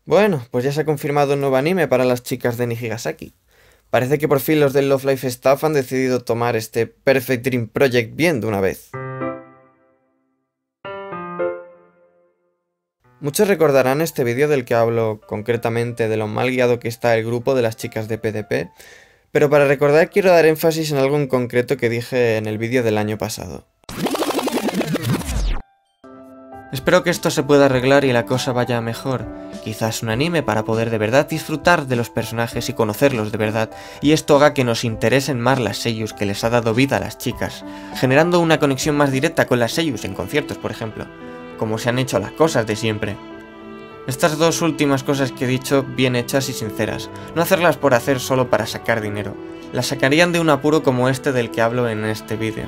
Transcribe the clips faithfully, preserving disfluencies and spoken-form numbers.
Bueno, pues ya se ha confirmado un nuevo anime para las chicas de Nihigasaki. Parece que por fin los del Love Live Staff han decidido tomar este Perfect Dream Project bien de una vez. Muchos recordarán este vídeo del que hablo concretamente de lo mal guiado que está el grupo de las chicas de P D P, pero para recordar quiero dar énfasis en algo en concreto que dije en el vídeo del año pasado. Espero que esto se pueda arreglar y la cosa vaya mejor. Quizás un anime para poder de verdad disfrutar de los personajes y conocerlos de verdad, y esto haga que nos interesen más las seiyus que les ha dado vida a las chicas, generando una conexión más directa con las seiyus en conciertos, por ejemplo, como se han hecho las cosas de siempre. Estas dos últimas cosas que he dicho, bien hechas y sinceras, no hacerlas por hacer solo para sacar dinero, las sacarían de un apuro como este del que hablo en este vídeo.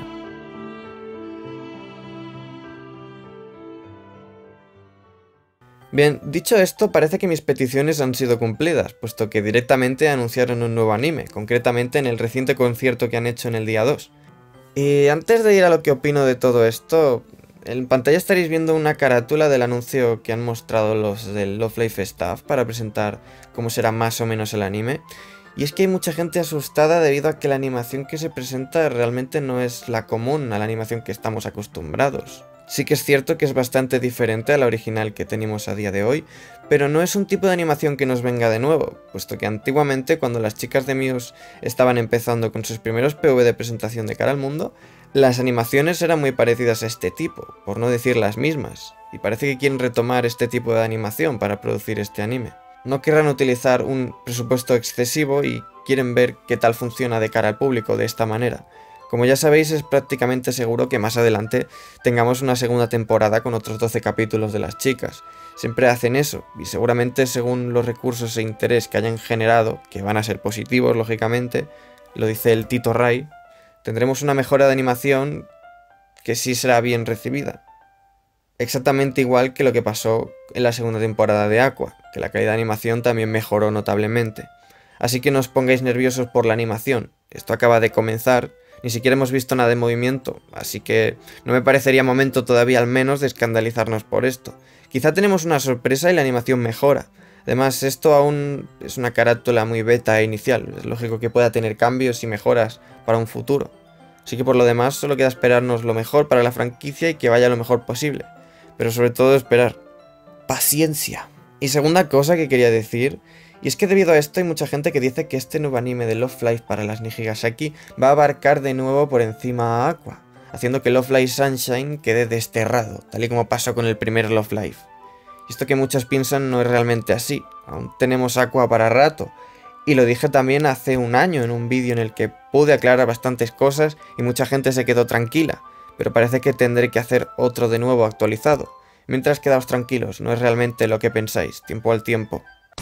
Bien, dicho esto, parece que mis peticiones han sido cumplidas, puesto que directamente anunciaron un nuevo anime, concretamente en el reciente concierto que han hecho en el día dos. Y antes de ir a lo que opino de todo esto, en pantalla estaréis viendo una carátula del anuncio que han mostrado los del Love Live Staff para presentar cómo será más o menos el anime. Y es que hay mucha gente asustada debido a que la animación que se presenta realmente no es la común a la animación que estamos acostumbrados. Sí que es cierto que es bastante diferente a la original que tenemos a día de hoy, pero no es un tipo de animación que nos venga de nuevo, puesto que antiguamente cuando las chicas de Muse estaban empezando con sus primeros P V de presentación de cara al mundo, las animaciones eran muy parecidas a este tipo, por no decir las mismas, y parece que quieren retomar este tipo de animación para producir este anime. No querrán utilizar un presupuesto excesivo y quieren ver qué tal funciona de cara al público de esta manera. Como ya sabéis, es prácticamente seguro que más adelante tengamos una segunda temporada con otros doce capítulos de las chicas. Siempre hacen eso, y seguramente según los recursos e interés que hayan generado, que van a ser positivos lógicamente, lo dice el Tito Rai, tendremos una mejora de animación que sí será bien recibida. Exactamente igual que lo que pasó en la segunda temporada de Aqua, que la calidad de animación también mejoró notablemente. Así que no os pongáis nerviosos por la animación, esto acaba de comenzar. Ni siquiera hemos visto nada de movimiento, así que no me parecería momento todavía al menos de escandalizarnos por esto. Quizá tenemos una sorpresa y la animación mejora. Además, esto aún es una carátula muy beta e inicial, es lógico que pueda tener cambios y mejoras para un futuro. Así que por lo demás solo queda esperarnos lo mejor para la franquicia y que vaya lo mejor posible. Pero sobre todo esperar. Paciencia. Y segunda cosa que quería decir, y es que debido a esto hay mucha gente que dice que este nuevo anime de Love Live para las Nihigasaki va a abarcar de nuevo por encima a Aqua, haciendo que Love Live Sunshine quede desterrado, tal y como pasó con el primer Love Live. Y esto que muchos piensan no es realmente así, aún tenemos Aqua para rato, y lo dije también hace un año en un vídeo en el que pude aclarar bastantes cosas y mucha gente se quedó tranquila, pero parece que tendré que hacer otro de nuevo actualizado. Mientras quedaos tranquilos, no es realmente lo que pensáis, tiempo al tiempo.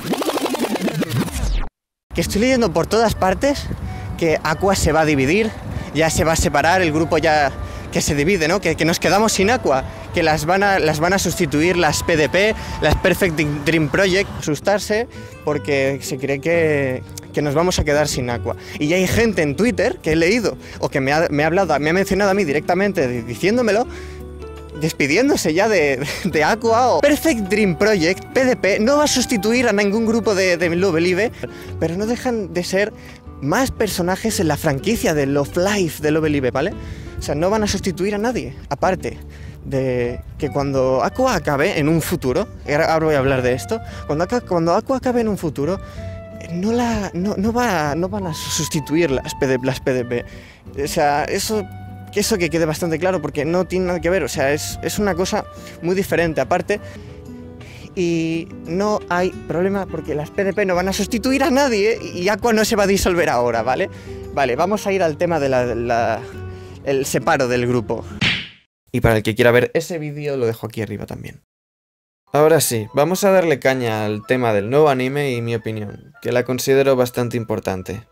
Que estoy leyendo por todas partes que Aqua se va a dividir, ya se va a separar, el grupo ya que se divide, ¿no? Que, que nos quedamos sin Aqua, que las van, a, las van a sustituir las P D P, las Perfect Dream Project, asustarse porque se cree que, que nos vamos a quedar sin Aqua. Y ya hay gente en Twitter que he leído o que me ha, me ha hablado, me ha mencionado a mí directamente diciéndomelo, despidiéndose ya de, de Aqua. O Perfect Dream Project, P D P, no va a sustituir a ningún grupo de, de Love Live, pero no dejan de ser más personajes en la franquicia de Love Live de Love Live, ¿vale? O sea, no van a sustituir a nadie, aparte de que cuando Aqua acabe en un futuro, ahora voy a hablar de esto, cuando Aqua, cuando Aqua acabe en un futuro, no, la, no, no, va, no van a sustituir las P D P, las P D P. O sea, eso... Que eso que quede bastante claro, porque no tiene nada que ver, o sea, es, es una cosa muy diferente aparte. Y no hay problema porque las P D P no van a sustituir a nadie y Aqua no se va a disolver ahora, ¿vale? Vale, vamos a ir al tema del de la, el separo del grupo. Y para el que quiera ver ese vídeo lo dejo aquí arriba también. Ahora sí, vamos a darle caña al tema del nuevo anime y mi opinión, que la considero bastante importante.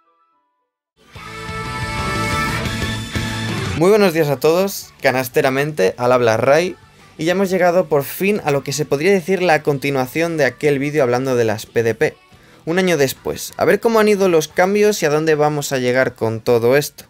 Muy buenos días a todos, canasteramente, al habla Rai, y ya hemos llegado por fin a lo que se podría decir la continuación de aquel vídeo hablando de las P D P, un año después, a ver cómo han ido los cambios y a dónde vamos a llegar con todo esto.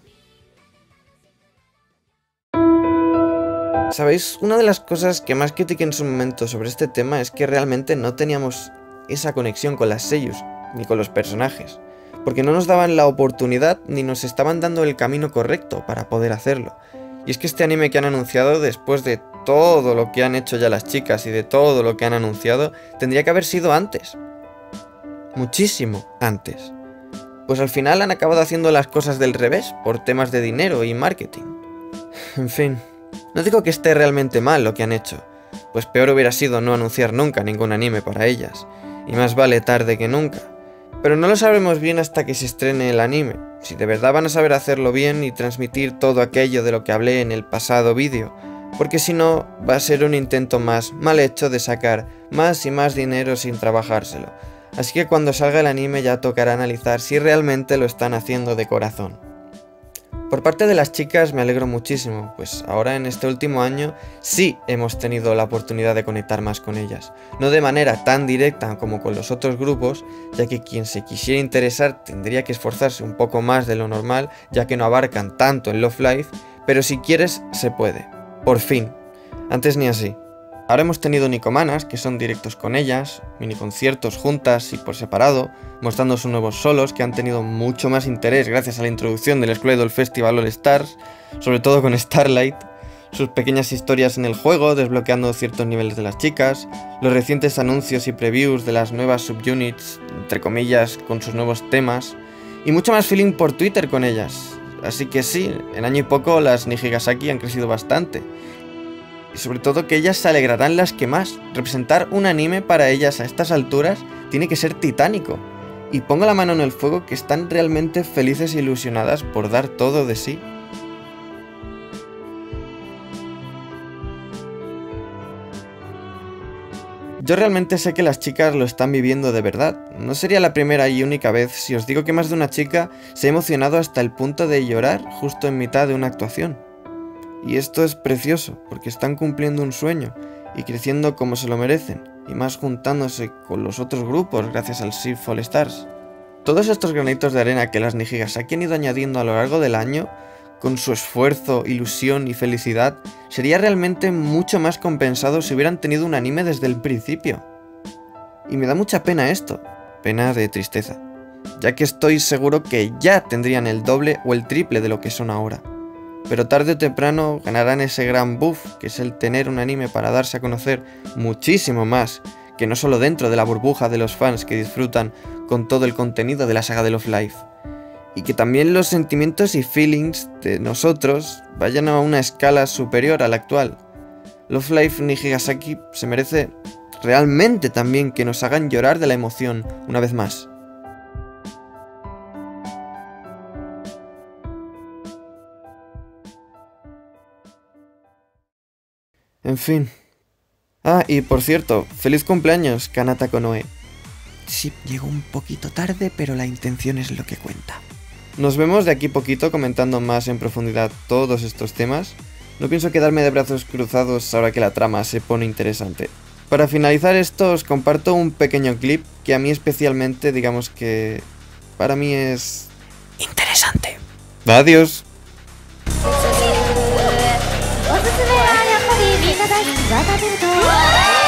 ¿Sabéis? Una de las cosas que más critiqué en su momento sobre este tema es que realmente no teníamos esa conexión con las seiyus ni con los personajes, porque no nos daban la oportunidad ni nos estaban dando el camino correcto para poder hacerlo. Y es que este anime que han anunciado, después de todo lo que han hecho ya las chicas y de todo lo que han anunciado, tendría que haber sido antes. Muchísimo antes. Pues al final han acabado haciendo las cosas del revés, por temas de dinero y marketing. En fin, no digo que esté realmente mal lo que han hecho, pues peor hubiera sido no anunciar nunca ningún anime para ellas, y más vale tarde que nunca. Pero no lo sabremos bien hasta que se estrene el anime, si de verdad van a saber hacerlo bien y transmitir todo aquello de lo que hablé en el pasado vídeo, porque si no, va a ser un intento más mal hecho de sacar más y más dinero sin trabajárselo. Así que cuando salga el anime ya tocará analizar si realmente lo están haciendo de corazón. Por parte de las chicas me alegro muchísimo, pues ahora en este último año sí hemos tenido la oportunidad de conectar más con ellas. No de manera tan directa como con los otros grupos, ya que quien se quisiera interesar tendría que esforzarse un poco más de lo normal, ya que no abarcan tanto en Love Live, pero si quieres se puede. Por fin. Antes ni así. Ahora hemos tenido Nicomanas, que son directos con ellas, mini conciertos juntas y por separado, mostrando sus nuevos solos que han tenido mucho más interés gracias a la introducción del School Idol Festival All Stars, sobre todo con Starlight, sus pequeñas historias en el juego desbloqueando ciertos niveles de las chicas, los recientes anuncios y previews de las nuevas subunits, entre comillas, con sus nuevos temas, y mucho más feeling por Twitter con ellas. Así que sí, en año y poco las Nijigasaki han crecido bastante. Y sobre todo que ellas se alegrarán las que más. Representar un anime para ellas a estas alturas tiene que ser titánico. Y pongo la mano en el fuego que están realmente felices e ilusionadas por dar todo de sí. Yo realmente sé que las chicas lo están viviendo de verdad. No sería la primera y única vez si os digo que más de una chica se ha emocionado hasta el punto de llorar justo en mitad de una actuación. Y esto es precioso, porque están cumpliendo un sueño y creciendo como se lo merecen, y más juntándose con los otros grupos gracias al S I F All Stars. Todos estos granitos de arena que las Nijigasaki han ido añadiendo a lo largo del año, con su esfuerzo, ilusión y felicidad, sería realmente mucho más compensado si hubieran tenido un anime desde el principio. Y me da mucha pena esto, pena de tristeza, ya que estoy seguro que ya tendrían el doble o el triple de lo que son ahora. Pero tarde o temprano ganarán ese gran buff que es el tener un anime para darse a conocer muchísimo más, que no solo dentro de la burbuja de los fans que disfrutan con todo el contenido de la saga de Love Live, y que también los sentimientos y feelings de nosotros vayan a una escala superior a la actual. Love Live Nijigasaki se merece realmente también que nos hagan llorar de la emoción una vez más. En fin. Ah, y por cierto, feliz cumpleaños, Kanata Konoe. Sí, llegó un poquito tarde, pero la intención es lo que cuenta. Nos vemos de aquí poquito comentando más en profundidad todos estos temas. No pienso quedarme de brazos cruzados ahora que la trama se pone interesante. Para finalizar esto os comparto un pequeño clip que a mí especialmente, digamos que para mí es interesante. Adiós. おすすめはやっぱりみんな大好きバターベルト